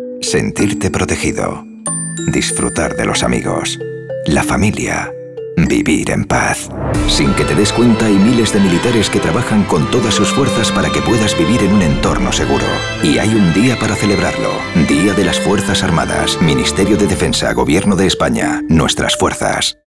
Sentirte protegido. Disfrutar de los amigos. La familia. Vivir en paz. Sin que te des cuenta, hay miles de militares que trabajan con todas sus fuerzas para que puedas vivir en un entorno seguro. Y hay un día para celebrarlo. Día de las Fuerzas Armadas. Ministerio de Defensa, Gobierno de España. Nuestras fuerzas.